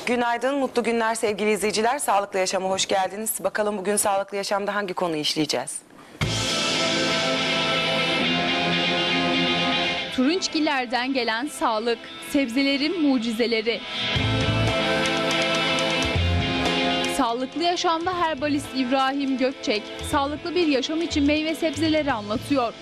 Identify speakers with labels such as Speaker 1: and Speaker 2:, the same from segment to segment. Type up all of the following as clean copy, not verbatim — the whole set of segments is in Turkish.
Speaker 1: Günaydın, mutlu günler sevgili izleyiciler. Sağlıklı Yaşam'a hoş geldiniz. Bakalım bugün Sağlıklı Yaşam'da hangi konuyu işleyeceğiz?
Speaker 2: Turunçgillerden gelen sağlık, sebzelerin mucizeleri. Sağlıklı Yaşam'da herbalist İbrahim Gökçek, sağlıklı bir yaşam için meyve sebzeleri anlatıyor.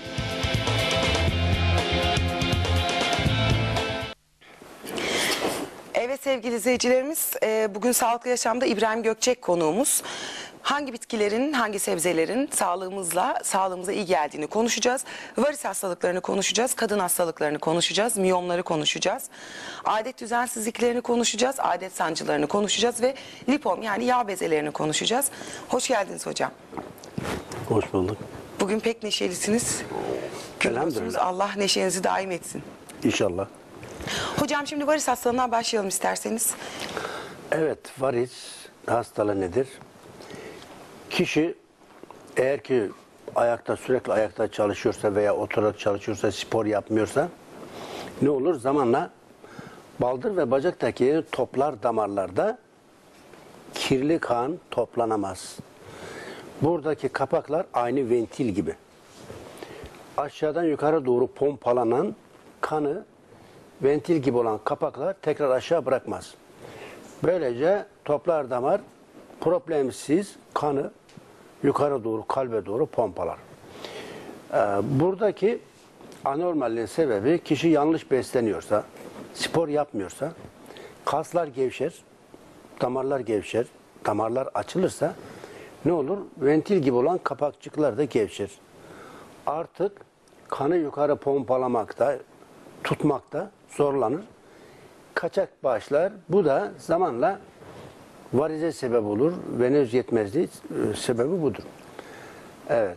Speaker 1: Evet sevgili izleyicilerimiz, bugün Sağlıklı Yaşam'da İbrahim Gökçek konuğumuz. Hangi bitkilerin, hangi sebzelerin sağlığımıza iyi geldiğini konuşacağız. Varis hastalıklarını konuşacağız, kadın hastalıklarını konuşacağız, miyomları konuşacağız. Adet düzensizliklerini konuşacağız, adet sancılarını konuşacağız ve lipom yani yağ bezelerini konuşacağız. Hoş geldiniz hocam.
Speaker 3: Hoş bulduk.
Speaker 1: Bugün pek neşelisiniz.
Speaker 3: Elhamdülillah.
Speaker 1: Allah neşenizi daim etsin.
Speaker 3: İnşallah.
Speaker 1: Hocam şimdi varis hastalığından başlayalım isterseniz.
Speaker 3: Evet, varis hastalığı nedir? Kişi eğer ki sürekli ayakta çalışıyorsa veya oturarak çalışıyorsa, spor yapmıyorsa ne olur? Zamanla baldır ve bacaktaki toplar damarlarda kirli kan toplanamaz. Buradaki kapaklar aynı ventil gibi. Aşağıdan yukarı doğru pompalanan kanı ventil gibi olan kapaklar tekrar aşağı bırakmaz. Böylece toplar damar problemsiz kanı yukarı doğru, kalbe doğru pompalar. Buradaki anormalliğin sebebi kişi yanlış besleniyorsa, spor yapmıyorsa, kaslar gevşer, damarlar gevşer, damarlar açılırsa ne olur? Ventil gibi olan kapakçıklar da gevşer. Artık kanı yukarı pompalamakta, tutmakta zorlanır. Kaçak başlar. Bu da zamanla varize sebep olur. Venöz yetmezliği sebebi budur. Evet.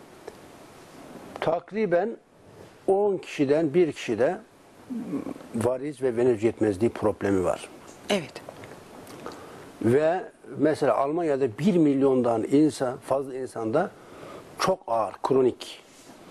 Speaker 3: Takriben 10 kişiden bir kişide variz ve venöz yetmezliği problemi var.
Speaker 1: Evet.
Speaker 3: Ve mesela Almanya'da 1 milyondan fazla insanda çok ağır, kronik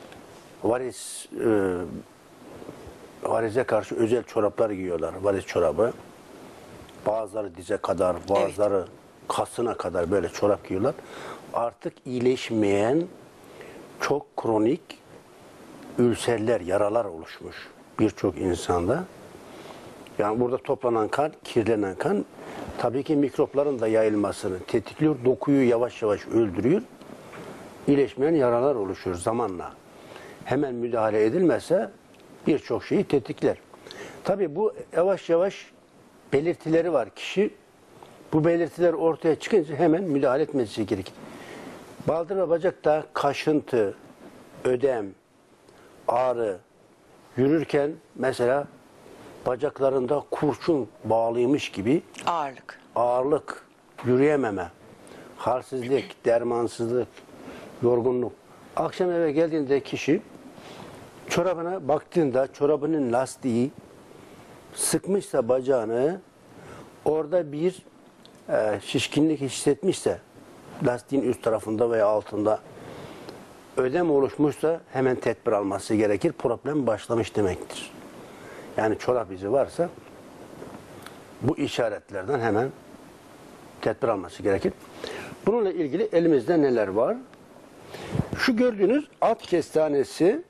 Speaker 3: varize karşı özel çoraplar giyiyorlar. Variz çorabı. Bazıları dize kadar, bazıları kasına kadar böyle çorap giyiyorlar. Artık iyileşmeyen çok kronik ülserler, yaralar oluşmuş birçok insanda. Yani burada toplanan kan, kirlenen kan tabii ki mikropların da yayılmasını tetikliyor. Dokuyu yavaş yavaş öldürüyor. İyileşmeyen yaralar oluşuyor zamanla. Hemen müdahale edilmezse birçok şeyi tetikler. Tabii bu yavaş yavaş belirtileri var. Kişi bu belirtiler ortaya çıkınca hemen müdahale etmesi gerekir. Baldır ve bacakta kaşıntı, ödem, ağrı, yürürken mesela bacaklarında kurşun bağlıymış gibi ağırlık, yürüyememe, halsizlik, dermansızlık, yorgunluk. Akşam eve geldiğinde kişi çorabına baktığında çorabının lastiği sıkmışsa bacağını, orada bir şişkinlik hissetmişse lastiğin üst tarafında veya altında ödem oluşmuşsa hemen tedbir alması gerekir. Problem başlamış demektir. Yani çorap izi varsa bu işaretlerden hemen tedbir alması gerekir. Bununla ilgili elimizde neler var? Şu gördüğünüz at kestanesi,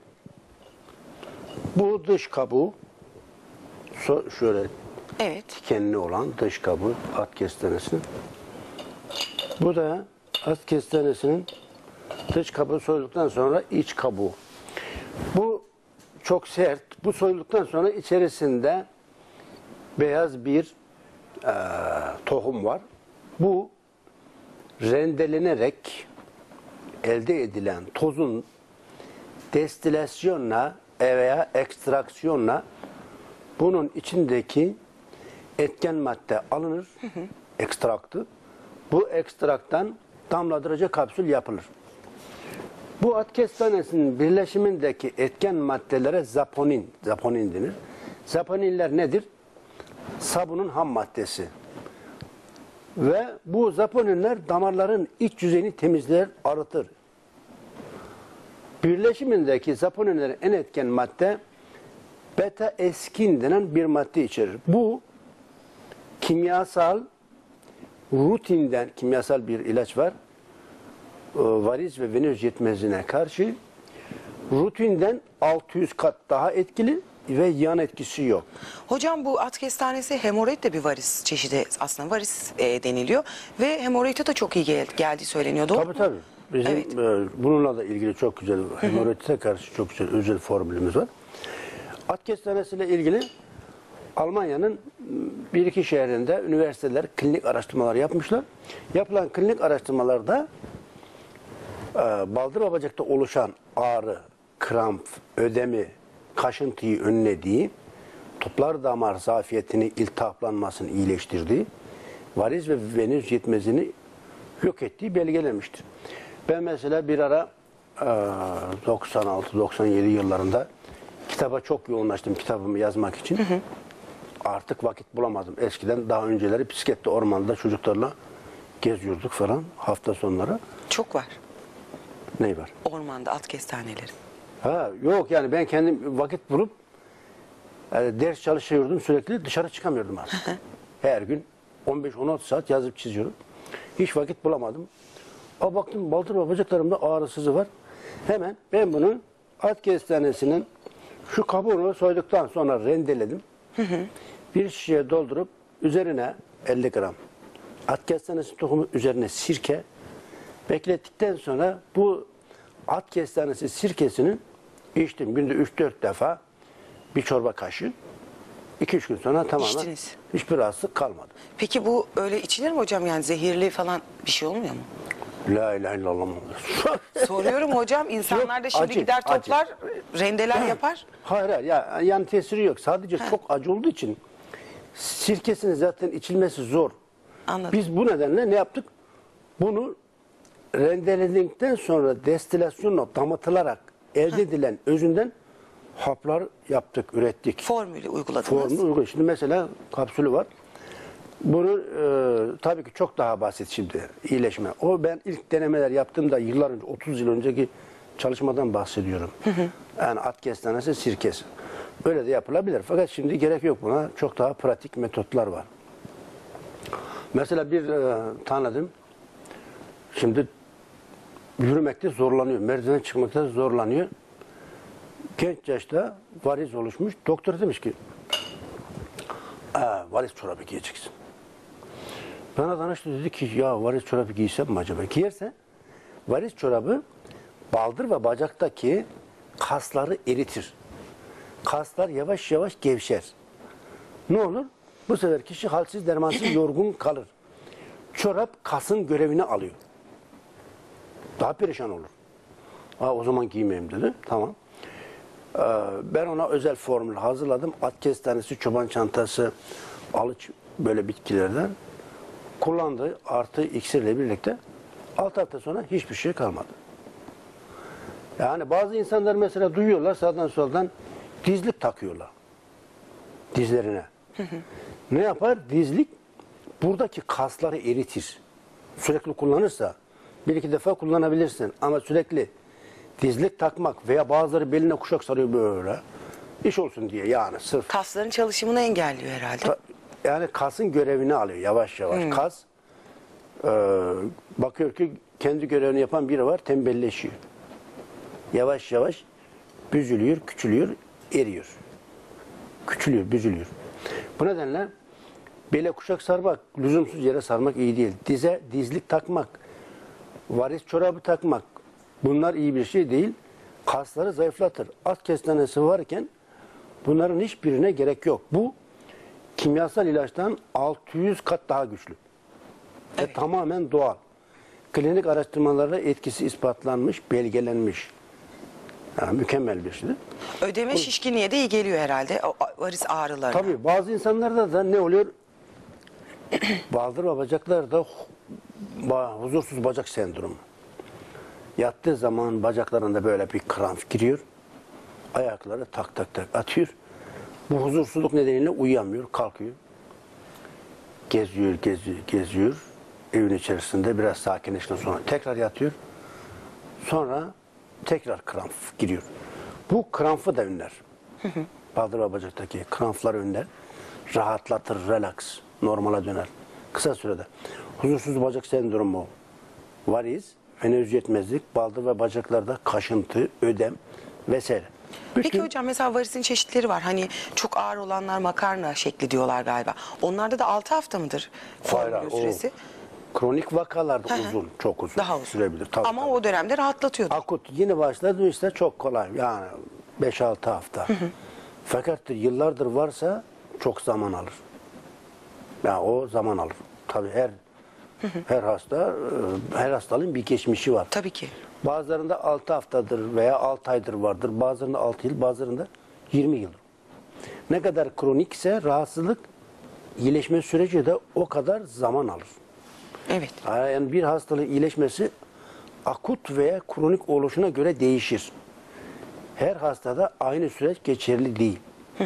Speaker 3: bu dış kabuğu, şöyle dikenli olan dış kabuğu at kestanesi. Bu da at kestanesinin dış kabuğu soyduktan sonra iç kabuğu. Bu çok sert. Bu soyduktan sonra içerisinde beyaz bir tohum var. Bu rendelenerek elde edilen tozun destilasyonla veya ekstraksiyonla bunun içindeki etken madde alınır, ekstraktı. Bu ekstraktan damladırıcı kapsül yapılır. Bu at kestanesinin birleşimindeki etken maddelere zaponin denir. Zaponinler nedir? Sabunun ham maddesi. Ve bu zaponinler damarların iç yüzeyini temizler, arıtır. Birleşimindeki zaponinlerin en etken madde beta eskin denen bir madde içerir. Bu kimyasal rutinden, kimyasal bir ilaç var. Variz ve venöz yetmezliğine karşı rutinden 600 kat daha etkili ve yan etkisi yok.
Speaker 1: Hocam bu at kestanesi hemoroid de bir varis çeşidi, aslında varis deniliyor ve hemoroide de çok iyi geldiği söyleniyor. Doğru mu?
Speaker 3: Tabii. Bizim
Speaker 1: Evet.
Speaker 3: bununla da ilgili çok güzel, hemoroide karşı çok güzel özel formülümüz var. At kestanesiyle ilgili Almanya'nın bir iki şehrinde üniversiteler klinik araştırmalar yapmışlar. Yapılan klinik araştırmalarda baldır ve bacakta oluşan ağrı, kramp, ödemi, kaşıntıyı önlediği, toplar damar zafiyetini, iltihaplanmasını iyileştirdiği, variz ve venöz yetmezliğini yok ettiği belgelenmiştir. Ben mesela bir ara 96-97 yıllarında kitaba çok yoğunlaştım, kitabımı yazmak için. Artık vakit bulamadım. Eskiden daha önceleri bisiklette ormanda çocuklarla geziyorduk falan hafta sonları.
Speaker 1: Çok var.
Speaker 3: Ney var?
Speaker 1: Ormanda at kestaneleri.
Speaker 3: Yok yani ben kendim vakit bulup ders çalışıyordum, sürekli dışarı çıkamıyordum artık. Her gün 15-16 saat yazıp çiziyorum. Hiç vakit bulamadım. Baktım baldır ve bacaklarımda ağrısızı var. Hemen ben bunu at kestanesinin şu kabuğunu soyduktan sonra rendeledim. Bir şişeye doldurup üzerine 50 gram at kestanesi tohumu, üzerine sirke beklettikten sonra bu at kestanesi sirkesini içtim. Günde 3-4 defa bir çorba kaşığı. 2-3 gün sonra tamamen
Speaker 1: İçtiniz.
Speaker 3: hiçbir rahatsızlık kalmadı.
Speaker 1: Peki bu öyle içilir mi hocam, yani zehirli falan bir şey olmuyor mu?
Speaker 3: La ilahe illallah.
Speaker 1: Soruyorum hocam, insanlar da şimdi
Speaker 3: acı,
Speaker 1: gider
Speaker 3: acı.
Speaker 1: toplar, rendeler yapar.
Speaker 3: Hayır ya yan tesiri yok. Sadece çok acı olduğu için sirkesinin zaten içilmesi zor.
Speaker 1: Anladım.
Speaker 3: Biz bu nedenle ne yaptık? Bunu rendeledikten sonra destilasyonla damatılarak elde edilen özünden haplar yaptık, ürettik.
Speaker 1: Formülü uyguladınız.
Speaker 3: Formülü uyguladık. Şimdi mesela kapsülü var. Bunu tabii ki çok daha basit şimdi iyileşme. O ben ilk denemeler yaptığımda yıllar önce, 30 yıl önceki çalışmadan bahsediyorum. Yani at kestanesi sirkesi. Öyle de yapılabilir. Fakat şimdi gerek yok buna. Çok daha pratik metotlar var. Mesela bir tanıdım. Şimdi yürümekte zorlanıyor. Merdiven çıkmakta zorlanıyor. Genç yaşta variz oluşmuş. Doktor demiş ki variz çorabı giyeceksin. Bana danıştı, dedi ki ya variz çorabı giysem mi acaba? Giyerse variz çorabı baldır ve bacaktaki kasları eritir. Kaslar yavaş yavaş gevşer. Ne olur? Bu sefer kişi halsiz, dermansız, yorgun kalır. Çorap kasın görevini alıyor. Daha perişan olur. O zaman giymeyeyim dedi. Tamam. Ben ona özel formül hazırladım. At kestanesi, çoban çantası, alıç böyle bitkilerden kullandı. Artı iksirle birlikte 6 hafta sonra hiçbir şey kalmadı. Yani bazı insanlar mesela duyuyorlar sağdan soldan dizlik takıyorlar. Dizlerine. Ne yapar? Dizlik buradaki kasları eritir. Sürekli kullanırsa bir iki defa kullanabilirsin ama sürekli dizlik takmak veya bazıları beline kuşak sarıyor böyle iş olsun diye, yani sırf.
Speaker 1: Kasların çalışımını engelliyor herhalde.
Speaker 3: Yani kasın görevini alıyor yavaş yavaş. Kas bakıyor ki kendi görevini yapan biri var, tembelleşiyor. Yavaş yavaş büzülüyor, küçülüyor, eriyor. Küçülüyor, büzülüyor. Bu nedenle bele kuşak sarmak, lüzumsuz yere sarmak iyi değil. Dize dizlik takmak, variz çorabı takmak, bunlar iyi bir şey değil. Kasları zayıflatır. At kestanesi varken bunların hiçbirine gerek yok. Bu kimyasal ilaçtan 600 kat daha güçlü.
Speaker 1: Evet.
Speaker 3: Ve tamamen doğal. Klinik araştırmalarda etkisi ispatlanmış, belgelenmiş. Yani mükemmel bir şey.
Speaker 1: Ödeme şişkinliğe de iyi geliyor herhalde. O varis ağrıları.
Speaker 3: Tabii bazı insanlarda da ne oluyor? Baldır ve bacaklarda huzursuz bacak sendromu. Yattığı zaman bacaklarında böyle bir kramp giriyor. Ayakları tak tak tak atıyor. Bu huzursuzluk nedeniyle uyuyamıyor, kalkıyor. Geziyor, geziyor, geziyor. Evin içerisinde biraz sakinleştikten sonra tekrar yatıyor. Sonra tekrar kramp giriyor. Bu krampı da önler. Baldır ve bacaktaki krampları önler. Rahatlatır, relax. normala döner. Kısa sürede. Huzursuz bacak sendromu, varis, venöz yetmezlik, baldır ve bacaklarda kaşıntı, ödem vesaire.
Speaker 1: Peki hocam mesela varisin çeşitleri var. Hani çok ağır olanlar makarna şekli diyorlar galiba. Onlarda da 6 hafta mıdır formülün süresi?
Speaker 3: Kronik vakalarda uzun, çok uzun.
Speaker 1: Daha uzun.
Speaker 3: Sürebilir. Tabii,
Speaker 1: Ama
Speaker 3: tabii.
Speaker 1: o dönemde rahatlatıyordu.
Speaker 3: Akut yeni başladı işte çok kolay. Yani 5-6 hafta. Fakat yıllardır varsa çok zaman alır. Yani o zaman alır. Tabii her hastalığın bir geçmişi var.
Speaker 1: Tabii ki.
Speaker 3: Bazılarında 6 haftadır veya 6 aydır vardır. Bazılarında 6 yıl, bazılarında 20 yıl. Ne kadar kronikse rahatsızlık, iyileşme süreci de o kadar zaman alır.
Speaker 1: Evet.
Speaker 3: Yani bir hastalığın iyileşmesi akut veya kronik oluşuna göre değişir. Her hastada aynı süreç geçerli değil.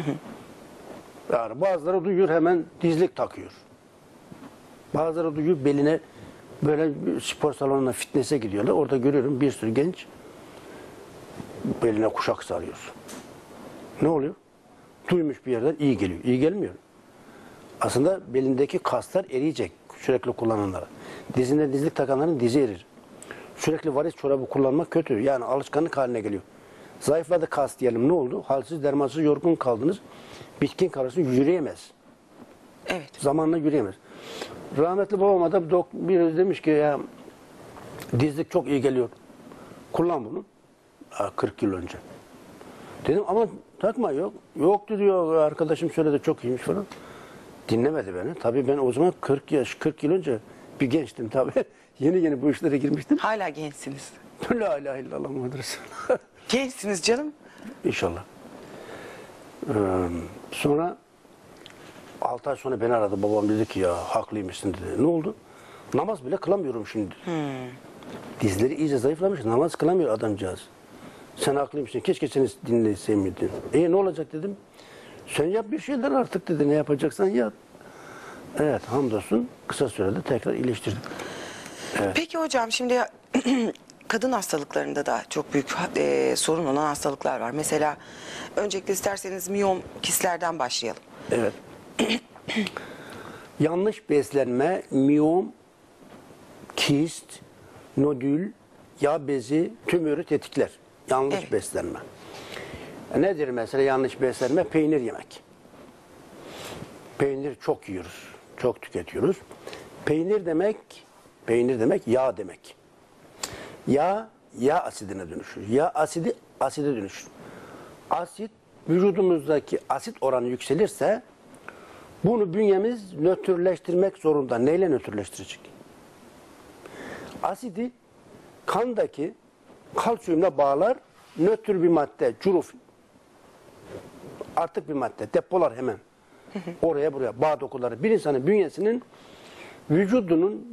Speaker 3: Yani bazıları duyuyor hemen dizlik takıyor. Bazıları duyuyor beline böyle spor salonuna, fitness'e gidiyorlar. Orada görüyorum bir sürü genç beline kuşak sarıyor. Ne oluyor? Duymuş bir yerden iyi geliyor. İyi gelmiyor. Aslında belindeki kaslar eriyecek sürekli kullananlara. Dizinde dizlik takanların dizi erir. Sürekli varis çorabı kullanmak kötü. Yani alışkanlık haline geliyor. Zayıfladı kas diyelim, ne oldu? Halsiz, dermansız, yorgun kaldınız. Bitkin kalırsın, yürüyemez.
Speaker 1: Evet.
Speaker 3: Zamanla yürüyemez. Rahmetli babama da biri demiş ki ya dizlik çok iyi geliyor. Kullan bunu. 40 yıl önce. Dedim ama takma yok. Yoktu diyor, arkadaşım söyledi çok iyiymiş falan. Dinlemedi beni. Tabii ben o zaman 40 yıl önce bir gençtim tabii. Yeni bu işlere girmiştim.
Speaker 1: Hala gençsiniz.
Speaker 3: La ilahe illallah Muhammed Resulullah.
Speaker 1: Gençsiniz canım.
Speaker 3: İnşallah. Sonra 6 ay sonra beni aradı. Babam dedi ki ya haklıymışsın dedi. Ne oldu? Namaz bile kılamıyorum şimdi. Dizleri iyice zayıflamış. Namaz kılamıyor adamcağız. Sen haklıymışsın. Keşke seni dinleseydin. Ne olacak dedim. Sen yap bir şeyler artık dedi. Ne yapacaksan yap. Evet hamdolsun kısa sürede tekrar iyileştirdim. Evet.
Speaker 1: Peki hocam şimdi kadın hastalıklarında da çok büyük sorun olan hastalıklar var. Mesela öncelikle isterseniz miyom kistlerden başlayalım.
Speaker 3: Evet. Yanlış beslenme, miyom, kist, nodül, yağ bezi, tümörü tetikler. Yanlış
Speaker 1: Evet.
Speaker 3: beslenme. Nedir mesela yanlış beslenme? Peynir yemek. Peynir çok yiyoruz. Çok tüketiyoruz. Peynir demek yağ demek. Yağ asidine dönüşür. Yağ aside dönüşür. Asit, vücudumuzdaki asit oranı yükselirse bunu bünyemiz nötrleştirmek zorunda. Neyle nötrleştirecek? Asidi kandaki kalsiyumla bağlar, nötr bir madde, curuf, artık bir madde, depolar hemen. Oraya buraya bağ dokuları. Bir insanın bünyesinin vücudunun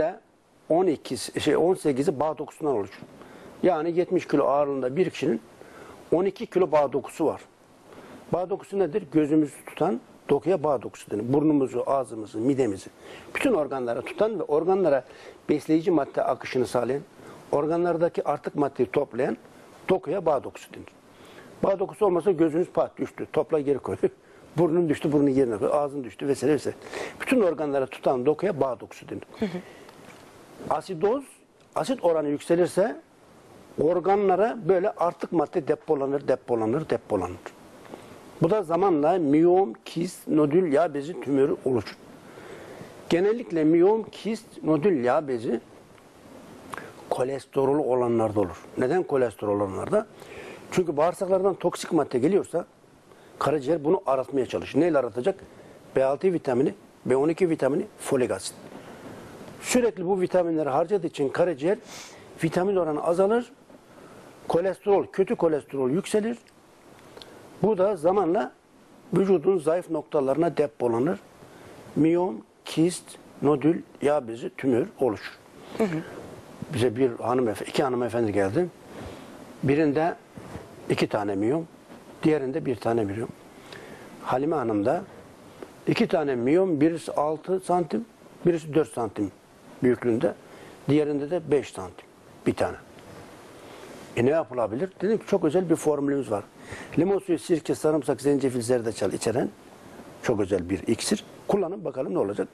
Speaker 3: %18'i bağ dokusundan oluşur. Yani 70 kilo ağırlığında bir kişinin 12 kilo bağ dokusu var. Bağ dokusu nedir? Gözümüzü tutan dokuya bağ dokusu denir. Burnumuzu, ağzımızı, midemizi, bütün organlara tutan ve organlara besleyici madde akışını sağlayan, organlardaki artık maddeyi toplayan dokuya bağ dokusu denir. Bağ dokusu olmasa gözünüz pat düştü, topla geri koy. Burnun düştü, burnun yerine koy, ağzın düştü vesaire vesaire. Bütün organlara tutan dokuya bağ dokusu denir. Asidoz, asit oranı yükselirse organlara böyle artık madde depolanır. Bu da zamanla miyom, kist, nodül, yağ bezi tümörü oluşur. Genellikle miyom, kist, nodül, yağ bezi kolesterol olanlarda olur. Neden kolesterol olanlarda? Çünkü bağırsaklardan toksik madde geliyorsa karaciğer bunu aratmaya çalışır. Neyle aratacak? B6 vitamini, B12 vitamini, folik asit. Sürekli bu vitaminleri harcadığı için karaciğer vitamin oranı azalır. Kolesterol, kötü kolesterol yükselir. Bu da zamanla vücudun zayıf noktalarına depolanır. Miyom, kist, nodül, yağ bezi, tümör oluşur. Bize iki hanımefendi geldi. Birinde 2 tane miyom, diğerinde 1 tane miyom. Halime Hanım'da 2 tane miyom, birisi 6 santim, birisi 4 santim büyüklüğünde, diğerinde de 5 santim. Bir tane. Ne yapılabilir? Dedim ki çok özel bir formülümüz var. Limon suyu, sirke, sarımsak, zencefil, zerdeçal içeren Çok özel bir iksir. Kullanın bakalım ne olacak.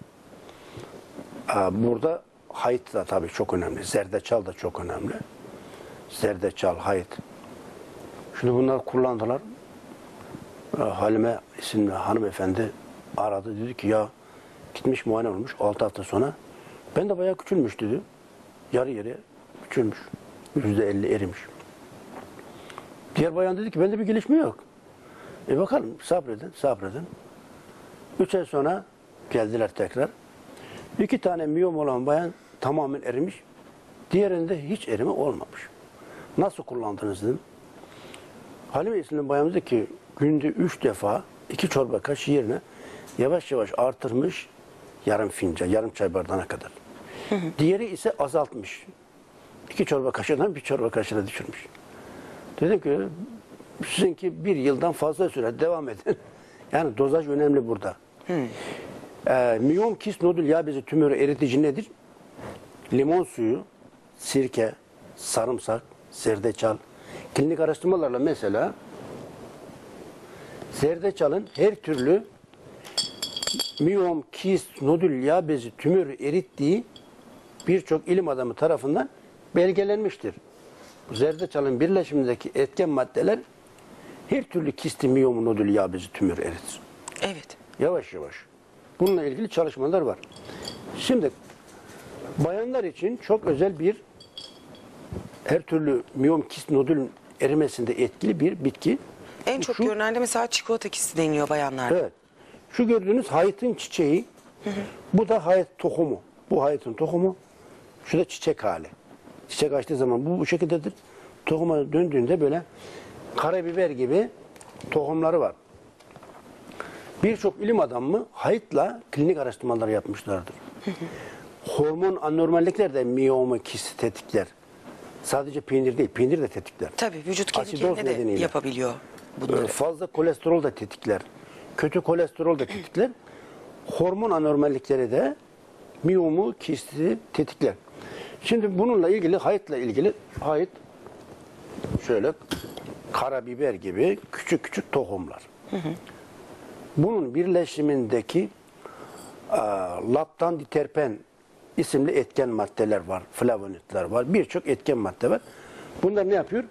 Speaker 3: Burada hayıt da tabii çok önemli. Zerdeçal da çok önemli. Zerdeçal, hayıt. Şimdi bunlar kullandılar. Halime isimli hanımefendi aradı. Dedi ki ya gitmiş muayene olmuş 6 hafta sonra. Ben de bayağı küçülmüş dedi. Yarı yarıya küçülmüş. %50 erimiş. Diğer bayan dedi ki bende bir gelişme yok. Bakalım sabredin. 3 ay sonra geldiler tekrar. 2 tane miyom olan bayan tamamen erimiş. Diğerinde hiç erime olmamış. Nasıl kullandınız dedim. Halime isimli bayan dedi ki günde 3 defa 2 çorba kaşığı yerine yavaş yavaş artırmış yarım fincan, yarım çay bardağına kadar. Diğeri ise azaltmış. 2 çorba kaşığından 1 çorba kaşığına düşürmüş. Dedim ki sizinki 1 yıldan fazla süre devam edin. Yani dozaj önemli burada. Miyom kist nodül yağ bezi tümörü eritici nedir? Limon suyu, sirke, sarımsak, zerdeçal. Klinik araştırmalarla mesela zerdeçalın her türlü miyom kist nodül yağ bezi tümörü erittiği birçok ilim adamı tarafından belgelenmiştir. Zerdeçalın birleşimindeki etken maddeler her türlü kisti, miyom, nodül yağ bezi tümörü eritir.
Speaker 1: Evet.
Speaker 3: Yavaş yavaş. Bununla ilgili çalışmalar var. Şimdi bayanlar için çok özel bir her türlü miyom kist nodül erimesinde etkili bir bitki.
Speaker 1: En çok görünen de mesela çikolata kisti deniliyor bayanlarda.
Speaker 3: Evet. Şu gördüğünüz hayıtın çiçeği. Bu da hayıt tohumu. Bu hayıtın tohumu. Şu da çiçek hali. Çiçek açtığı zaman bu şekildedir. Tohuma döndüğünde böyle karabiber gibi tohumları var. Birçok ilim adamı hayıtla klinik araştırmalar yapmışlardır. Hormon anormallikler de miyomu kisti tetikler. Sadece peynir değil, peynir de tetikler.
Speaker 1: Tabii vücut kendi
Speaker 3: Asidoz
Speaker 1: kendine de
Speaker 3: nedeniyle.
Speaker 1: yapabiliyor bunları.
Speaker 3: Fazla kolesterol da tetikler. Kötü kolesterol da tetikler. Hormon anormallikleri de miyomu kisti tetikler. Şimdi bununla ilgili hayıt şöyle karabiber gibi küçük küçük tohumlar. Bunun birleşimindeki laptanditerpen isimli etken maddeler var, flavonoidler var, birçok etken madde var. Bunlar ne yapıyor?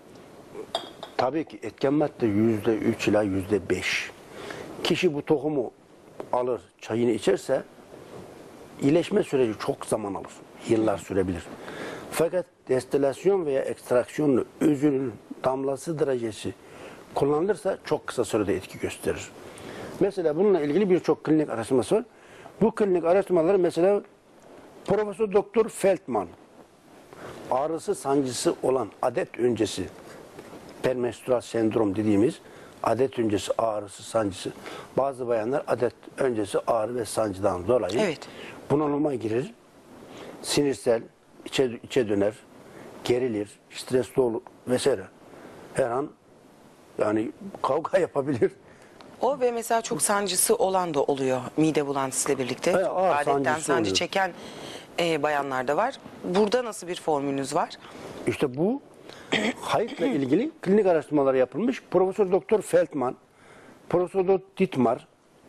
Speaker 3: Tabii ki etken madde %3 ila %5. Kişi bu tohumu alır, çayını içerse iyileşme süreci çok zaman alır. Yıllar sürebilir. Fakat destilasyon veya ekstraksiyonlu özünün damlası derecesi kullanılırsa çok kısa sürede etki gösterir. Mesela bununla ilgili birçok klinik araştırması var. Bu klinik araştırmaları mesela Profesör Doktor Feldman ağrısı sancısı olan adet öncesi permenstrüel sendrom dediğimiz adet öncesi ağrısı sancısı bazı bayanlar adet öncesi ağrı ve sancıdan dolayı bunalıma girir. Sinirsel, içe döner, gerilir, stresli olur vesaire. Her an yani kavga yapabilir.
Speaker 1: O ve mesela çok sancısı olan da oluyor mide bulantısıyla birlikte.
Speaker 3: Evet, ağır
Speaker 1: Adetten
Speaker 3: sancısı
Speaker 1: sancı
Speaker 3: oluyor.
Speaker 1: çeken bayanlar da var. Burada nasıl bir formülünüz var?
Speaker 3: İşte bu hayıtla ilgili klinik araştırmalar yapılmış. Profesör Doktor Feldman, Profesör Doktor Dittmar,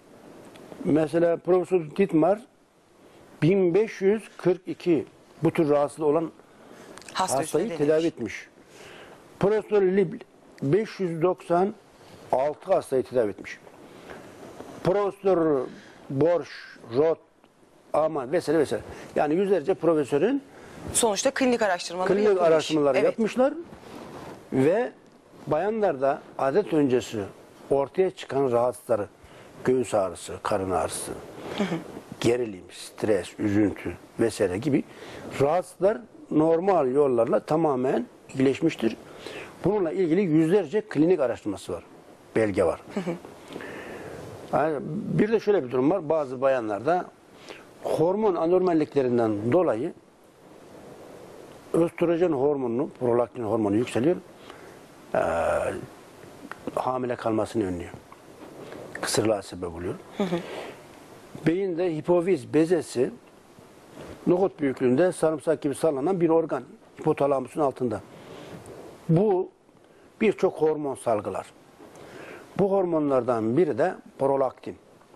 Speaker 3: mesela Profesör Dittmar 1542 bu tür rahatsızlığı olan hastayı tedavi etmiş. Profesör Liebl 596 hastayı tedavi etmiş. Profesör Borsch, Roth, Aman vesaire. Yani yüzlerce profesörün
Speaker 1: sonuçta klinik
Speaker 3: araştırmaları yapmışlar ve bayanlarda adet öncesi ortaya çıkan rahatsızları, göğüs ağrısı, karın ağrısı, gerilim, stres, üzüntü vesaire gibi rahatsızlar normal yollarla tamamen iyileşmiştir. Bununla ilgili yüzlerce klinik araştırması var, belge var. Yani bir de şöyle bir durum var, bazı bayanlarda hormon anormalliklerinden dolayı östrojen hormonu, prolaktin hormonu yükseliyor. Hamile kalmasını önlüyor. Kısırlığa sebep oluyor. Beyinde hipofiz bezesi nohut büyüklüğünde sarımsak gibi sallanan bir organ. Hipotalamusun altında. Bu birçok hormon salgılar. Bu hormonlardan biri de prolaktin.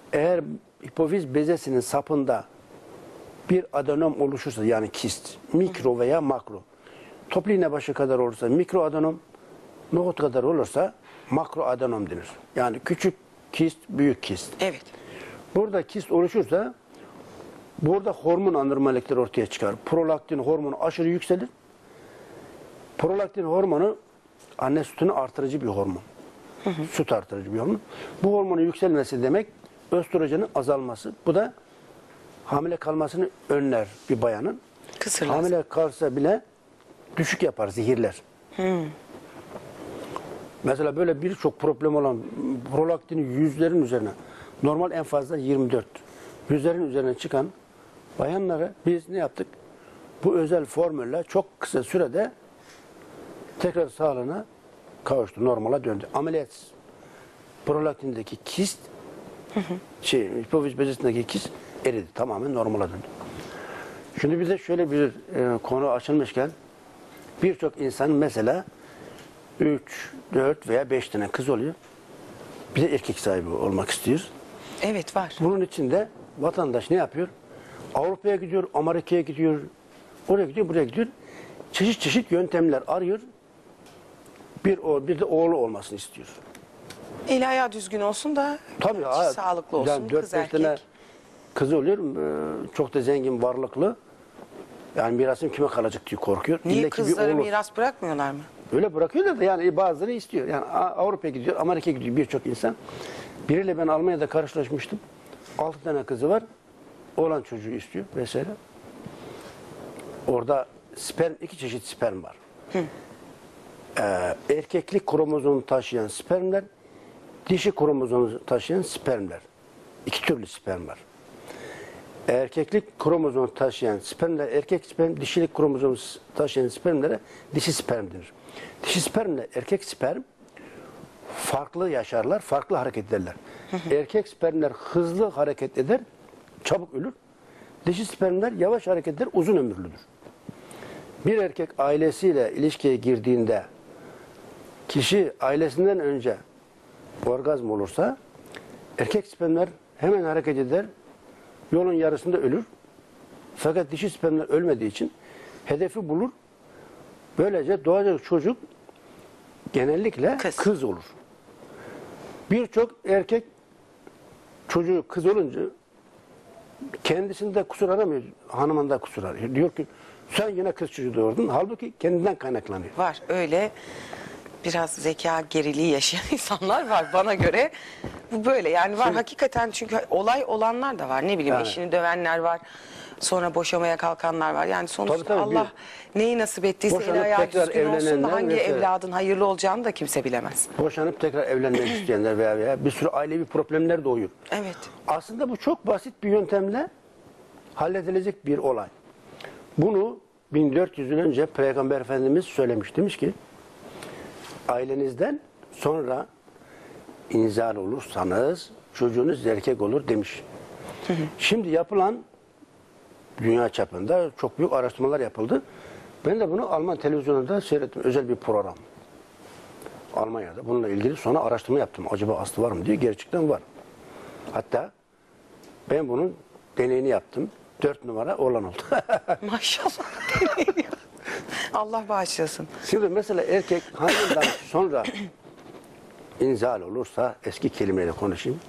Speaker 3: Eğer hipofiz bezesinin sapında bir adenom oluşursa, yani kist, mikro veya makro, toplu iğne başı kadar olursa mikro adenom, nohut kadar olursa makro adenom denir. Yani küçük kist, büyük kist.
Speaker 1: Evet.
Speaker 3: Burada kist oluşursa burada hormon anormallikleri ortaya çıkar. Prolaktin hormonu aşırı yükselir. Prolaktin hormonu anne sütünü artırıcı bir hormon. Süt artırıcı bir hormon. Bu hormonun yükselmesi demek östrojenin azalması. Bu da hamile kalmasını önler bir bayanın.
Speaker 1: Kısırlar.
Speaker 3: Hamile kalsa bile düşük yapar, zehirler. Mesela böyle birçok problem olan prolaktini yüzlerin üzerine, normal en fazla 24, yüzlerin üzerine çıkan bayanlara biz ne yaptık? Bu özel formülle çok kısa sürede tekrar sağlığına kavuştu, normala döndü. Ameliyatsız. Prolaktindeki kist, hipofiz bezesindeki kist eridi, tamamen normala döndü. Şimdi bize şöyle bir konu açılmışken, birçok insan mesela 3, 4 veya 5 tane kız oluyor. Bir de erkek sahibi olmak istiyor.
Speaker 1: Evet, var.
Speaker 3: Bunun için de vatandaş ne yapıyor? Avrupa'ya gidiyor, Amerika'ya gidiyor, oraya gidiyor, buraya gidiyor. Çeşit çeşit yöntemler arıyor. Bir de oğlu olmasını istiyor.
Speaker 1: Eli ayağı düzgün olsun da
Speaker 3: Tabii,
Speaker 1: sağlıklı olsun.
Speaker 3: Yani
Speaker 1: Kız
Speaker 3: 4-5
Speaker 1: erkek.
Speaker 3: tane kız oluyor. Çok da zengin, varlıklı. Yani mirasım kime kalacak diye korkuyor.
Speaker 1: Niye
Speaker 3: İlla ki bir
Speaker 1: kızlara
Speaker 3: oğlu.
Speaker 1: miras bırakmıyorlar mı?
Speaker 3: Öyle bırakıyorlar da yani bazıları istiyor. Yani Avrupa'ya gidiyor, Amerika'ya gidiyor birçok insan. Biriyle ben Almanya'da karşılaşmıştım. 6 tane kızı var. Oğlan çocuğu istiyor vesaire. Orada sperm, 2 çeşit sperm var. Erkeklik kromozomu taşıyan spermler, dişi kromozomu taşıyan spermler. 2 türlü sperm var. Erkeklik kromozomu taşıyan spermler erkek sperm, dişilik kromozomu taşıyan spermlere dişi sperm denir. Dişi spermle erkek sperm farklı yaşarlar, farklı hareket ederler. Erkek spermler hızlı hareket eder, çabuk ölür. Dişi spermler yavaş hareket eder, uzun ömürlüdür. Bir erkek ailesiyle ilişkiye girdiğinde kişi ailesinden önce orgazm olursa erkek spermler hemen hareket eder, yolun yarısında ölür. Fakat dişi spermler ölmediği için hedefi bulur. Böylece doğacak çocuk genellikle kız olur. Birçok erkek çocuğu kız olunca kendisinde kusur aramıyor, hanımında kusur arıyor. Diyor ki sen yine kız çocuğu doğurdun. Halbuki kendinden kaynaklanıyor.
Speaker 1: Var öyle biraz zeka geriliği yaşayan insanlar var bana göre. Bu böyle yani var
Speaker 3: Şimdi,
Speaker 1: hakikaten, çünkü olay olanlar da var. Ne bileyim,
Speaker 3: yani,
Speaker 1: eşini dövenler var. Sonra boşamaya kalkanlar var. Yani sonuçta
Speaker 3: tabii,
Speaker 1: Allah neyi nasip ettiyse eli
Speaker 3: boşanıp
Speaker 1: ayağı
Speaker 3: tekrar
Speaker 1: düzgün olsun da
Speaker 3: evlenenler
Speaker 1: hangi
Speaker 3: mesela,
Speaker 1: evladın hayırlı olacağını da kimse bilemez.
Speaker 3: boşanıp tekrar evlenmek isteyenler veya bir sürü ailevi problemler doğuyor.
Speaker 1: Evet.
Speaker 3: Aslında bu çok basit bir yöntemle halledilecek bir olay. Bunu 1400 yıl önce Peygamber Efendimiz söylemiş. Demiş ki ailenizden sonra inzal olursanız çocuğunuz erkek olur demiş. Şimdi yapılan dünya çapında çok büyük araştırmalar yapıldı. Ben de bunu Alman televizyonunda seyrettim. Özel bir program. Almanya'da. Bununla ilgili sonra araştırma yaptım. Acaba aslı var mı diye. Gerçekten var. Hatta ben bunun deneyini yaptım. 4 numara oğlan oldu.
Speaker 1: Maşallah. Allah bağışlasın.
Speaker 3: Şimdi mesela erkek hanımdan sonra inzal olursa, eski kelimeyle konuşayım.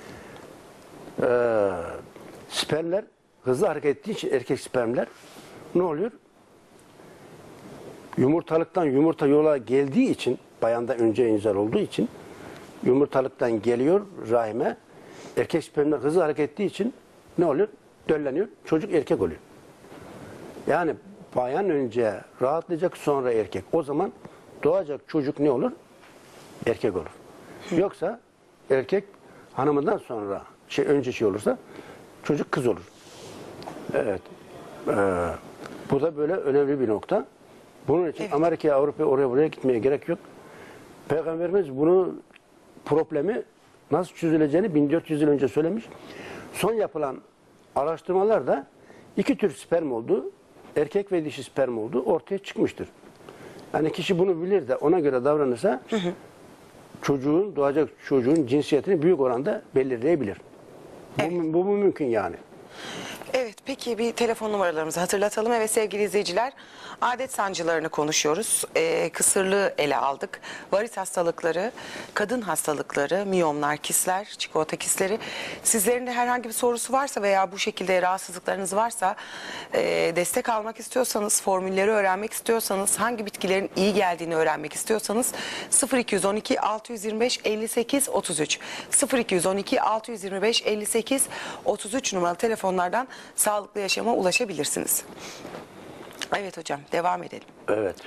Speaker 3: Spermler hızlı hareket ettiği için erkek spermler ne oluyor? Yumurtalıktan yumurta yola geldiği için, bayanda önce inzal olduğu için yumurtalıktan geliyor rahime. Erkek spermler hızlı hareket ettiği için ne oluyor? Dölleniyor. Çocuk erkek oluyor. Yani bayan önce rahatlayacak, sonra erkek. O zaman doğacak çocuk ne olur? Erkek olur. Yoksa erkek hanımından sonra önce olursa çocuk kız olur. Evet. Bu da böyle önemli bir nokta. Bunun için Amerika'ya, Avrupa'ya, oraya buraya gitmeye gerek yok. Peygamberimiz bunu, problemi nasıl çözüleceğini 1400 yıl önce söylemiş. Son yapılan araştırmalarda 2 tür sperm olduğu, erkek ve dişi sperm olduğu ortaya çıkmıştır. Yani kişi bunu bilir de ona göre davranırsa doğacak çocuğun cinsiyetini büyük oranda belirleyebilir. Bu mümkün yani.
Speaker 1: Evet, peki bir telefon numaralarımızı hatırlatalım. Evet sevgili izleyiciler, adet sancılarını konuşuyoruz. Kısırlığı ele aldık. Varis hastalıkları, kadın hastalıkları, miyomlar, kistler, çikolata kistleri. Sizlerin de herhangi bir sorusu varsa veya bu şekilde rahatsızlıklarınız varsa, destek almak istiyorsanız, formülleri öğrenmek istiyorsanız, hangi bitkilerin iyi geldiğini öğrenmek istiyorsanız 0212 625 58 33 0212 625 58 33 numaralı telefonlardan sağlıklı yaşama ulaşabilirsiniz. Evet hocam, devam edelim.
Speaker 3: Evet.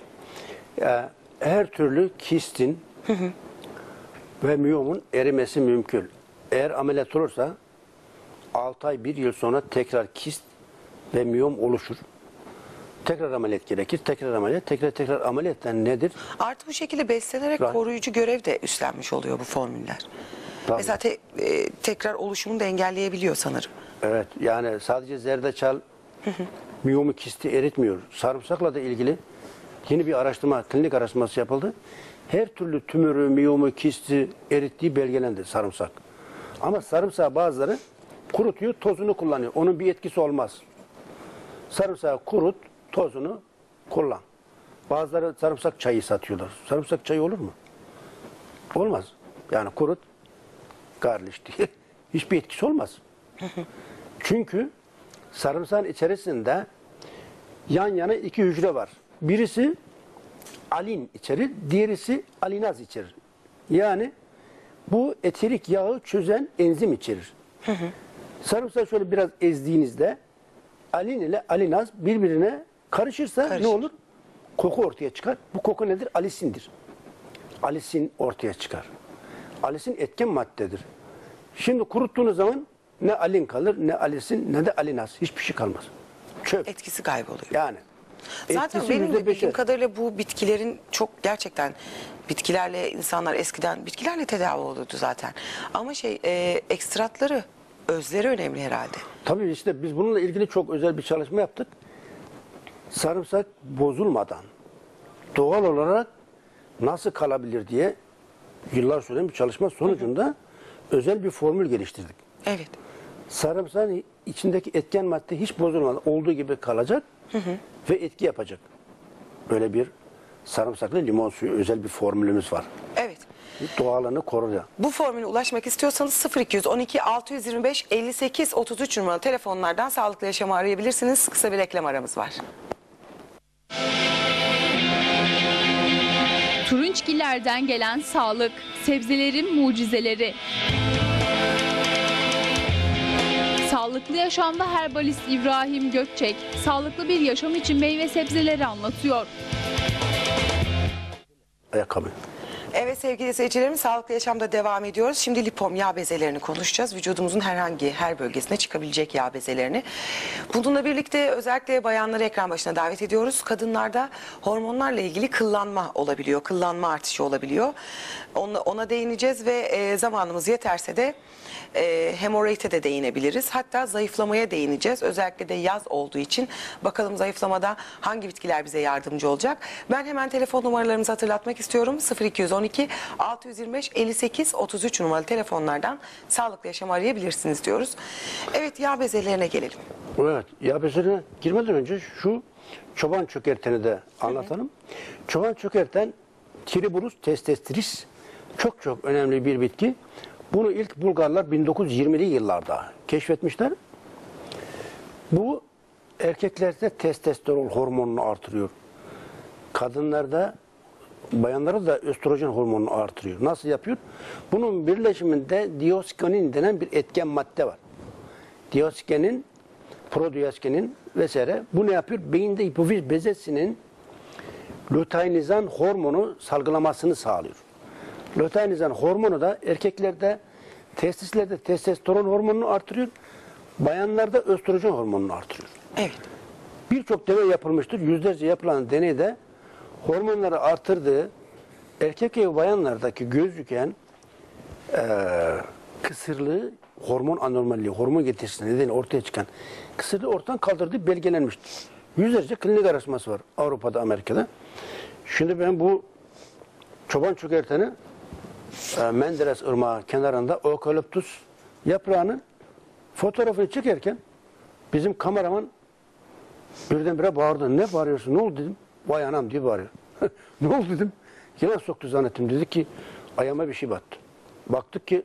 Speaker 3: Her türlü kistin ve miyomun erimesi mümkün. Eğer ameliyat olursa 6 ay 1 yıl sonra tekrar kist ve miyom oluşur. Tekrar ameliyat gerekir. Tekrar ameliyat. Tekrar ameliyattan nedir?
Speaker 1: Artı bu şekilde beslenerek koruyucu görev de üstlenmiş oluyor bu formüller.
Speaker 3: Tabii.
Speaker 1: Mesela tekrar oluşumunu da engelleyebiliyor sanırım.
Speaker 3: Evet. Yani sadece zerdeçal miyomu kisti eritmiyor. Sarımsakla da ilgili yeni bir araştırma, klinik araştırması yapıldı. Her türlü tümörü, miyomu, kisti erittiği belgelendi sarımsak. Ama sarımsağı bazıları kurutuyor, tozunu kullanıyor. Onun bir etkisi olmaz. Sarımsağı kurut, tozunu kullan. Bazıları sarımsak çayı satıyorlar. Sarımsak çayı olur mu? Olmaz. Yani kurut, garliş diye. Hiçbir etkisi olmaz. Çünkü sarımsağın içerisinde yan yana 2 hücre var. Birisi alin içerir, diğerisi alinaz içerir. Yani bu eterik yağı çözen enzim içerir. Sarımsağı şöyle biraz ezdiğinizde alin ile alinaz birbirine karışırsa
Speaker 1: Karışır.
Speaker 3: ne olur? Koku ortaya çıkar. Bu koku nedir? Alisindir. Alisin ortaya çıkar. Alisin etken maddedir. Şimdi kuruttuğunuz zaman ne alin kalır, ne alisin, ne de alinaz. Hiçbir şey kalmaz. Çöp.
Speaker 1: Etkisi kayboluyor.
Speaker 3: Yani.
Speaker 1: Zaten
Speaker 3: Etkisi
Speaker 1: benim de bildiğim
Speaker 3: %5'e.
Speaker 1: kadarıyla bu bitkilerin çok gerçekten bitkilerle insanlar eskiden bitkilerle tedavi oluyordu zaten. Ama ekstratları, özleri önemli herhalde.
Speaker 3: Tabii işte biz bununla ilgili çok özel bir çalışma yaptık. Sarımsak bozulmadan doğal olarak nasıl kalabilir diye yıllar süren bir çalışma sonucunda özel bir formül geliştirdik.
Speaker 1: Evet.
Speaker 3: Sarımsağın içindeki etken madde hiç bozulmadan olduğu gibi kalacak ve etki yapacak. Böyle bir sarımsaklı limon suyu özel bir formülümüz var.
Speaker 1: Evet.
Speaker 3: Doğalını korur.
Speaker 1: Bu formüle ulaşmak istiyorsanız 0212 625 58 33 numaralı telefonlardan sağlıklı yaşamı arayabilirsiniz. Kısa bir reklam aramız var.
Speaker 2: Turunçgillerden gelen sağlık, sebzelerin mucizeleri. Sağlıklı Yaşam'da herbalist İbrahim Gökçek, sağlıklı bir yaşam için meyve sebzeleri anlatıyor.
Speaker 3: Ayakkabı.
Speaker 1: Evet sevgili seyircilerimiz, sağlıklı yaşamda devam ediyoruz. Şimdi lipom yağ bezelerini konuşacağız. Vücudumuzun her bölgesine çıkabilecek yağ bezelerini. Bununla birlikte özellikle bayanları ekran başına davet ediyoruz. Kadınlarda hormonlarla ilgili kıllanma olabiliyor. Kıllanma artışı olabiliyor. Ona değineceğiz ve zamanımız yeterse de hemoroide de değinebiliriz. Hatta zayıflamaya değineceğiz. Özellikle de yaz olduğu için bakalım zayıflamada hangi bitkiler bize yardımcı olacak. Ben hemen telefon numaralarımızı hatırlatmak istiyorum. 0212 625 58 33 numaralı telefonlardan sağlıklı yaşam arayabilirsiniz diyoruz. Evet, yağ bezelerine gelelim.
Speaker 3: Evet, yağ bezelerine girmeden önce şu çoban çökerteni de anlatalım. Çoban çökerten Tiriburus testestris çok önemli bir bitki. Bunu ilk Bulgarlar 1920'li yıllarda keşfetmişler. Bu erkeklerde testosteron hormonunu artırıyor. Kadınlarda, bayanlarda da östrojen hormonunu artırıyor. Nasıl yapıyor? Bunun birleşiminde diosgenin denen bir etken madde var. Diosgenin, prodiosgenin vesaire. Bu ne yapıyor? Beyinde hipofiz bezesinin luteinizan hormonu salgılamasını sağlıyor. Luteinizan hormonu da erkeklerde, testislerde testosteron hormonunu artırıyor. Bayanlarda östrojen hormonunu artırıyor.
Speaker 1: Evet.
Speaker 3: Birçok deney yapılmıştır. Yüzlerce yapılan deneyde hormonları artırdığı erkek ve bayanlardaki gözüken kısırlığı, hormon anormalliği, hormon getirisi nedeniyle ortaya çıkan kısırlığı ortadan kaldırdığı belgelenmiştir. Yüzlerce klinik araştırması var Avrupa'da, Amerika'da. Şimdi ben bu çoban çökerteni, Menderes Irmağı kenarında okaliptus yaprağını Fotoğrafını çekerken bizim kameraman birdenbire bağırdı. Ne bağırıyorsun? Ne oldu dedim. Vay anam diye bağırıyor. Ne oldu dedim. Yılan soktu zannettim. Dedi ki ayağıma bir şey battı. Baktık ki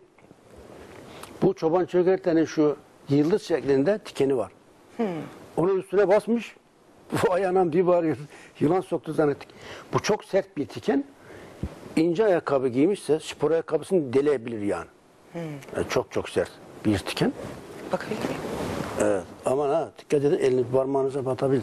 Speaker 3: bu çoban çökertenin şu yıldız şeklinde tikeni var. Onun üstüne basmış. Vay anam diye bağırıyor. Yılan soktu zannettik. Bu çok sert bir tiken. İnce ayakkabı giymişse spor ayakkabısını deleyebilir yani. Yani çok çok sert bir tiken.
Speaker 1: Bakabilir miyim?
Speaker 3: Evet. Aman ha dikkat edin elini parmağınıza batabilir.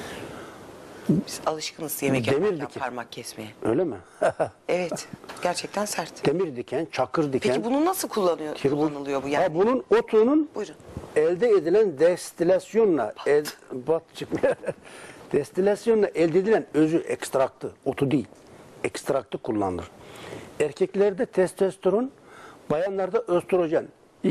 Speaker 1: Biz alışkınız yemek
Speaker 3: Demir
Speaker 1: yaparken
Speaker 3: diken.
Speaker 1: parmak kesmeye.
Speaker 3: Öyle mi?
Speaker 1: Evet. Gerçekten sert.
Speaker 3: Demir diken, çakır diken.
Speaker 1: Peki bunu nasıl kullanılıyor bu yani?
Speaker 3: Ha, bunun otunun
Speaker 1: Buyurun.
Speaker 3: elde edilen destilasyonla çıkmıyor. Destilasyonla elde edilen özü ekstraktı, otu değil. Ekstraktı kullanılır. Erkeklerde testosteron, bayanlarda östrojen.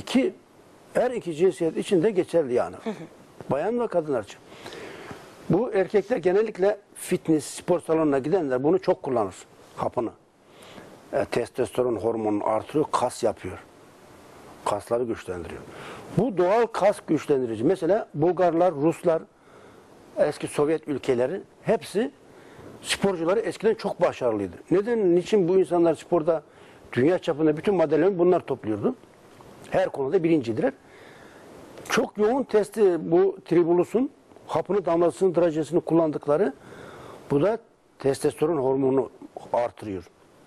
Speaker 3: Her iki cinsiyet için de geçerli yani. Bayan ve kadınlar için. Bu erkekler genellikle fitness, spor salonuna gidenler bunu çok kullanır. Hapını. Testosteron hormonunu artırıyor, kas yapıyor. Kasları güçlendiriyor. Bu doğal kas güçlendirici. Mesela Bulgarlar, Ruslar, eski Sovyet ülkeleri hepsi sporcuları eskiden çok başarılıydı. Neden? Niçin bu insanlar sporda dünya çapında bütün madalyaları bunlar topluyordu? Her konuda birincidirler. Çok yoğun testi bu tribulus'un hapını damlasını drajesini kullandıkları bu da testosteron hormonu artırıyor.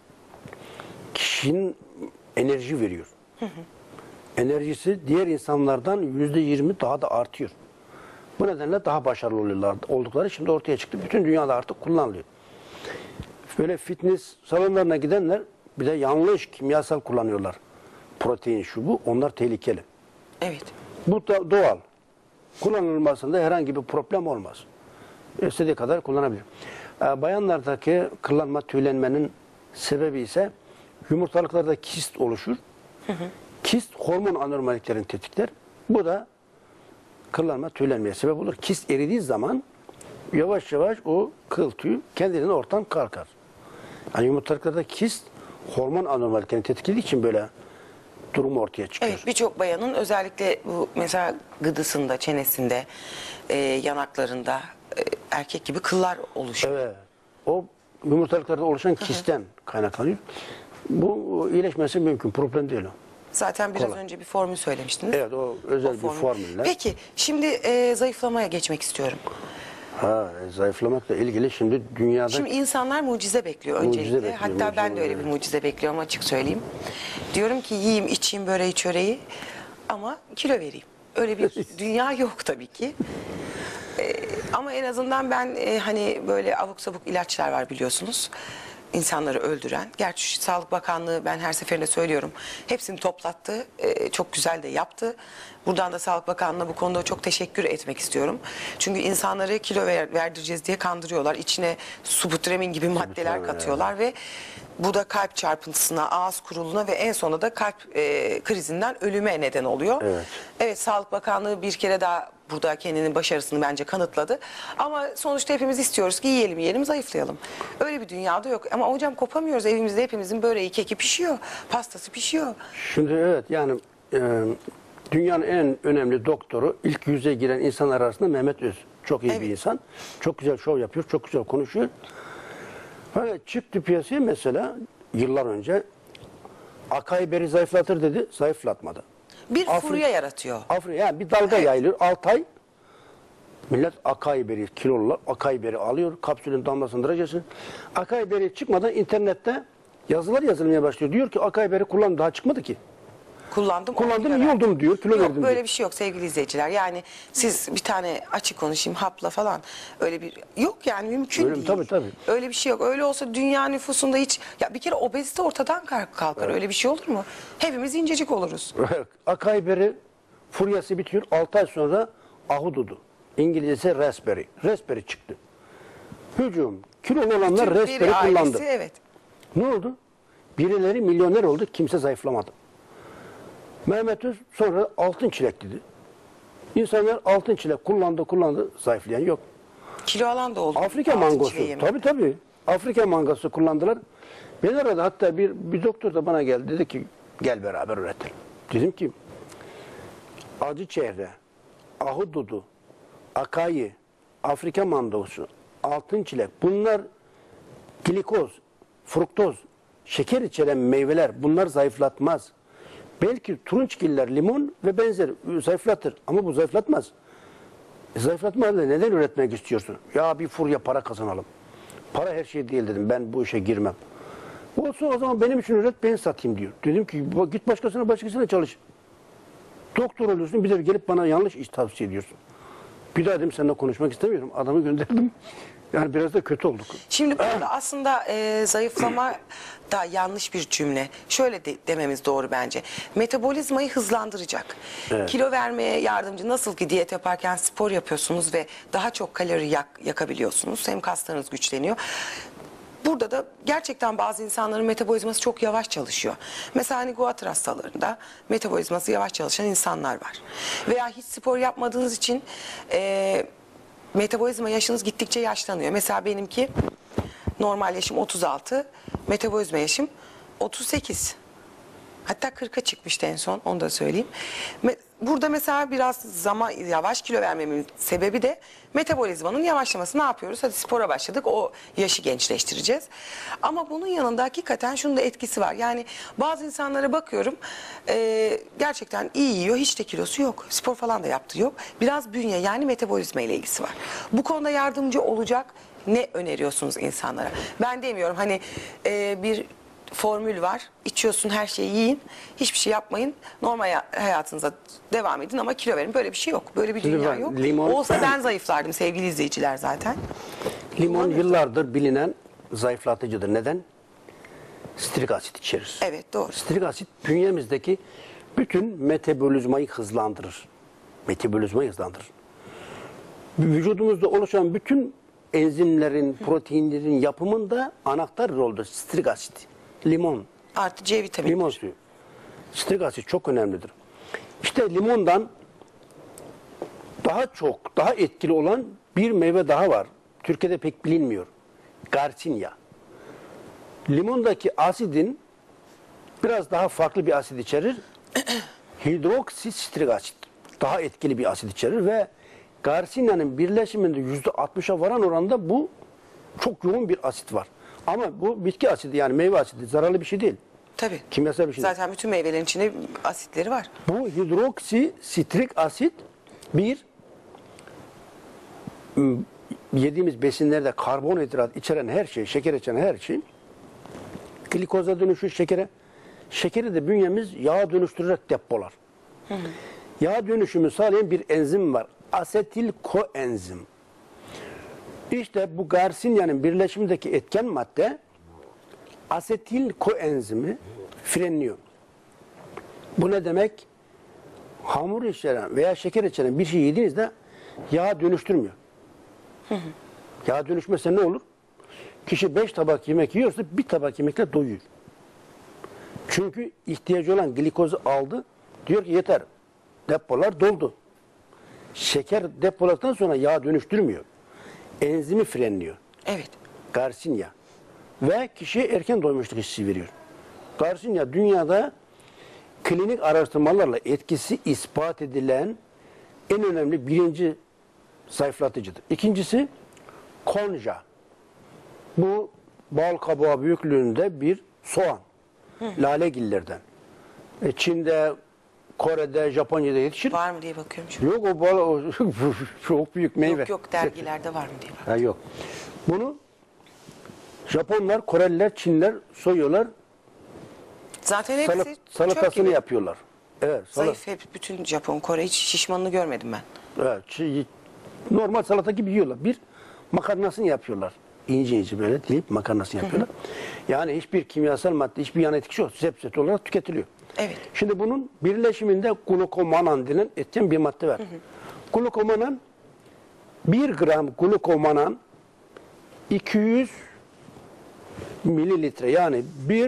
Speaker 3: Kişinin enerji veriyor. Enerjisi diğer insanlardan %20 daha da artıyor. Bu nedenle daha başarılı oldukları şimdi ortaya çıktı. Bütün dünyada artık kullanılıyor. Böyle fitness salonlarına gidenler bir de yanlış kimyasal kullanıyorlar. Protein şu bu. Onlar tehlikeli.
Speaker 1: Evet.
Speaker 3: Bu da doğal. Kullanılmasında herhangi bir problem olmaz. İstediği kadar kullanabilir. Bayanlardaki kıllanma, tüylenmenin sebebi ise yumurtalıklarda kist oluşur. Kist hormon anormalliklerini tetikler. Bu da kıllanma, tüylenmeye sebep olur. Kist eridiği zaman yavaş yavaş o kıl tüy kendiliğinden ortadan kalkar. Yani yumurtalıklarda kist hormon anormalliklerini tetiklediği için böyle durum ortaya çıkıyor.
Speaker 1: Evet, birçok bayanın özellikle bu mesela gıdısında, çenesinde, yanaklarında erkek gibi kıllar oluşuyor.
Speaker 3: Evet. O yumurtalıklarda oluşan kistten kaynaklanıyor. Bu iyileşmesi mümkün. Problem değil o.
Speaker 1: Zaten biraz
Speaker 3: Kolay.
Speaker 1: önce bir formül söylemiştiniz.
Speaker 3: Evet, o özel bir
Speaker 1: formül.
Speaker 3: formülle.
Speaker 1: Peki şimdi zayıflamaya geçmek istiyorum.
Speaker 3: Zayıflamakla ilgili şimdi dünyada
Speaker 1: Şimdi insanlar mucize bekliyor öncelikle.
Speaker 3: bekliyor,
Speaker 1: Hatta
Speaker 3: mucize
Speaker 1: ben de öyle bir
Speaker 3: bekliyor.
Speaker 1: mucize bekliyorum, açık söyleyeyim. Diyorum ki yiyeyim, içeyim böreği, çöreği ama kilo vereyim. Öyle bir dünya yok tabii ki. Ama en azından ben hani böyle abuk sabuk ilaçlar var biliyorsunuz. İnsanları öldüren. Gerçi Sağlık Bakanlığı ben her seferinde söylüyorum. Hepsini toplattı. Çok güzel de yaptı. Buradan da Sağlık Bakanlığı'na bu konuda çok teşekkür etmek istiyorum. Çünkü insanları kilo verdireceğiz diye kandırıyorlar. İçine subutremin gibi maddeler katıyorlar ve bu da kalp çarpıntısına, ağız kuruluğuna ve en sonunda da kalp krizinden ölüme neden oluyor.
Speaker 3: Evet.
Speaker 1: Evet, Sağlık Bakanlığı bir kere daha burada kendinin başarısını bence kanıtladı. Ama sonuçta hepimiz istiyoruz ki yiyelim, zayıflayalım. Öyle bir dünyada yok. Ama hocam kopamıyoruz. Evimizde hepimizin böreği, keki pişiyor. Pastası pişiyor.
Speaker 3: şimdi evet yani dünyanın en önemli doktoru ilk yüze giren insanlar arasında Mehmet Öz. Çok iyi bir insan. Çok güzel şov yapıyor. Çok güzel konuşuyor. Fakat çıktı piyasaya mesela yıllar önce acai beri zayıflatır dedi. Zayıflatmadı.
Speaker 1: Bir furya yaratıyor.
Speaker 3: Yani bir dalga yayılıyor. 6 ay millet acai beri kilolular acai beri alıyor. Kapsülün damlasını drajesini. Acai beri çıkmadan internette yazılar yazılmaya başlıyor. Diyor ki acai beri kullandım daha çıkmadı ki.
Speaker 1: Kullandım
Speaker 3: iyi oldum diyor. Kilo
Speaker 1: Yok
Speaker 3: verdim
Speaker 1: böyle
Speaker 3: diyor.
Speaker 1: bir şey yok sevgili izleyiciler. Yani siz bir tane açık konuşayım hapla falan öyle bir yok yani mümkün
Speaker 3: Öyle mi?
Speaker 1: değil.
Speaker 3: Tabii.
Speaker 1: Öyle bir şey yok. Öyle olsa dünya nüfusunda hiç ya bir kere obezite ortadan kalkar. Öyle bir şey olur mu? Hepimiz incecik oluruz.
Speaker 3: Acai beri furyası bitiyor. 6 ay sonra ahududu. İngilizcesi raspberry. Raspberry çıktı. Hücum. Kilolu olanlar
Speaker 1: Türk
Speaker 3: raspberry
Speaker 1: bir ailesi,
Speaker 3: kullandı.
Speaker 1: evet.
Speaker 3: Ne oldu? Birileri milyoner oldu. Kimse zayıflamadı. Mehmet Öz sonra altın çilek dedi. İnsanlar altın çilek kullandı. Zayıflayan yok.
Speaker 1: Kilo alan da oldu.
Speaker 3: Afrika
Speaker 1: Altın
Speaker 3: mangosu.
Speaker 1: çileği yemek.
Speaker 3: Tabii. Afrika mangosu kullandılar. Ben arada hatta bir doktor da bana geldi. Dedi ki gel beraber üretelim. Dedim ki acı çehre, ahududu, akayi, Afrika mandavusu, altın çilek, bunlar glikoz, fruktoz, şeker içeren meyveler, bunlar zayıflatmaz. Belki turunçgiller, limon ve benzeri zayıflatır ama bu zayıflatmaz. Zayıflatma neden üretmek istiyorsun? Ya bir furya para kazanalım. Para her şey değil dedim, ben bu işe girmem. Olsun o zaman benim için üret, ben satayım diyor. Dedim ki git başkasına çalış. Doktor oluyorsun, bir de gelip bana yanlış iş tavsiye ediyorsun. Bir daha dedim seninle konuşmak istemiyorum. Adamı gönderdim. Yani biraz da kötü olduk.
Speaker 1: Şimdi burada aslında zayıflama da yanlış bir cümle. Şöyle dememiz doğru bence. Metabolizmayı hızlandıracak.
Speaker 3: Evet.
Speaker 1: Kilo vermeye yardımcı, nasıl ki diyet yaparken spor yapıyorsunuz ve daha çok kalori yakabiliyorsunuz. Hem kaslarınız güçleniyor. Burada da gerçekten bazı insanların metabolizması çok yavaş çalışıyor. Mesela hani guatr hastalarında metabolizması yavaş çalışan insanlar var. Veya hiç spor yapmadığınız için metabolizma yaşınız gittikçe yaşlanıyor. Mesela benimki normal yaşım 36, metabolizma yaşım 38. Hatta 40'a çıkmıştı en son, onu da söyleyeyim. Burada mesela biraz zaman yavaş kilo vermemin sebebi de metabolizmanın yavaşlaması. Ne yapıyoruz? Hadi spora başladık, o yaşı gençleştireceğiz. Ama bunun yanında hakikaten şunun da etkisi var. Yani bazı insanlara bakıyorum, gerçekten iyi yiyor, hiç de kilosu yok. Spor falan da yaptığı yok. Biraz bünye, yani metabolizma ile ilgisi var. Bu konuda yardımcı olacak ne öneriyorsunuz insanlara? Ben demiyorum hani bir formül var. İçiyorsun, her şeyi yiyin. Hiçbir şey yapmayın. Normal hayatınıza devam edin ama kilo verin. Böyle bir şey yok. Böyle bir
Speaker 3: Şimdi
Speaker 1: dünya
Speaker 3: bak,
Speaker 1: yok.
Speaker 3: limon-
Speaker 1: Olsa ben zayıflardım sevgili izleyiciler zaten.
Speaker 3: Limon yıllardır bilinen zayıflatıcıdır. Neden? Strik asit içerir.
Speaker 1: Evet, doğru.
Speaker 3: Strik asit bünyemizdeki bütün metabolizmayı hızlandırır. Metabolizmayı hızlandırır. Vücudumuzda oluşan bütün enzimlerin, proteinlerin yapımında anahtar roldur strik asit. Limon,
Speaker 1: Artı C vitamini.
Speaker 3: limon suyu. Strik asit çok önemlidir. İşte limondan daha etkili olan bir meyve daha var. Türkiye'de pek bilinmiyor. Garcinia. Limondaki asidin biraz daha farklı bir asit içerir. Hidroksistrik asit. Daha etkili bir asit içerir ve Garcinia'nın birleşiminde %60'a varan oranda bu çok yoğun bir asit var. Ama bu bitki asidi, yani meyve asidi, zararlı bir şey değil.
Speaker 1: Tabii.
Speaker 3: Kimyasal bir şey değil.
Speaker 1: Zaten bütün meyvelerin içinde asitleri var.
Speaker 3: Bu hidroksistrik asit yediğimiz besinlerde karbonhidrat içeren her şey, şeker içeren her şey glikoza dönüşür şekere. Şekeri de bünyemiz yağa dönüştürerek depolar. Yağ dönüşümü sağlayan bir enzim var. Asetil koenzim. İşte bu Garcinia'nın birleşimindeki etken madde asetil koenzimi frenliyor. Bu ne demek? Hamur içeren veya şeker içeren bir şey yediğinizde yağ dönüştürmüyor. Yağ dönüşmese ne olur? Kişi 5 tabak yemek yiyorsa bir tabak yemekle doyuyor. Çünkü ihtiyacı olan glikozu aldı. Diyor ki yeter. Depolar doldu. Şeker depoladıktan sonra yağ dönüştürmüyor. Enzimi frenliyor.
Speaker 1: Evet.
Speaker 3: Garcinia. Ve kişiye erken doymuşluk hissi veriyor. Garcinia dünyada klinik araştırmalarla etkisi ispat edilen en önemli birinci zayıflatıcıdır. İkincisi konja. Bu bal kabağı büyüklüğünde bir soğan. Lalegillerden. Çin'de, Kore'de, Japonya'da yetişir.
Speaker 1: Var mı diye bakıyorum şu an.
Speaker 3: Yok o bal o çok büyük meyve.
Speaker 1: Yok dergilerde var mı diye bakıyorum.
Speaker 3: Ha, yok. Bunu Japonlar, Koreliler, Çinliler soyuyorlar.
Speaker 1: Zaten hepsi çöp
Speaker 3: Salatasını
Speaker 1: gibi.
Speaker 3: yapıyorlar. Evet.
Speaker 1: Zayıf hep bütün Japon, Kore, hiç şişmanını görmedim ben.
Speaker 3: Evet. Normal salata gibi yiyorlar. Bir makarnasını yapıyorlar. İnce ince böyle deyip makarnasını yapıyorlar. Yani hiçbir kimyasal madde, hiçbir yan etkisi yok. Zepset olarak tüketiliyor.
Speaker 1: Evet.
Speaker 3: Şimdi bunun birleşiminde glukomanan denen etken bir madde var. Glukomanan 1 gram glukomanan 200 mililitre, yani bir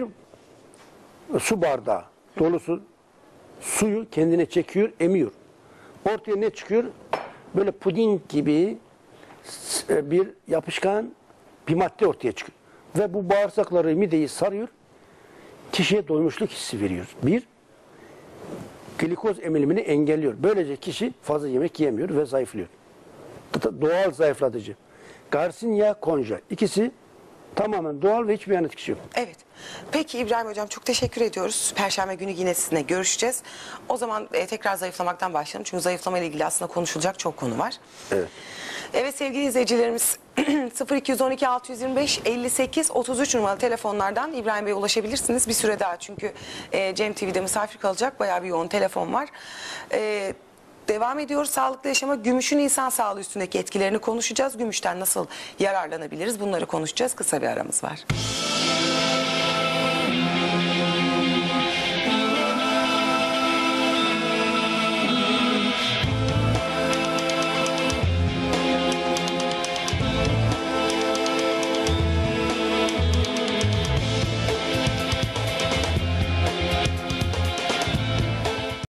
Speaker 3: su bardağı dolusu suyu kendine çekiyor, emiyor. Ortaya ne çıkıyor? Böyle puding gibi bir yapışkan bir madde ortaya çıkıyor. Ve bu bağırsakları, mideyi sarıyor. Kişiye doymuşluk hissi veriyor. Bir. glikoz emilimini engelliyor. Böylece kişi fazla yemek yemiyor ve zayıflıyor. Doğal zayıflatıcı. Garcinia conja. İkisi tamamen doğal ve hiçbir yan etkisi yok.
Speaker 1: Evet. Peki İbrahim Hocam çok teşekkür ediyoruz. Perşembe günü yine sizinle görüşeceğiz. O zaman tekrar zayıflamaktan başlayalım. Çünkü zayıflama ile ilgili aslında konuşulacak çok konu var.
Speaker 3: Evet.
Speaker 1: Evet sevgili izleyicilerimiz 0212 625 58 33 numaralı telefonlardan İbrahim Bey'e ulaşabilirsiniz. Bir süre daha çünkü Cem TV'de misafir kalacak. Bayağı bir yoğun telefon var. Devam ediyoruz. Sağlıklı yaşama, gümüşün insan sağlığı üstündeki etkilerini konuşacağız. Gümüşten nasıl yararlanabiliriz? Bunları konuşacağız. Kısa bir aramız var.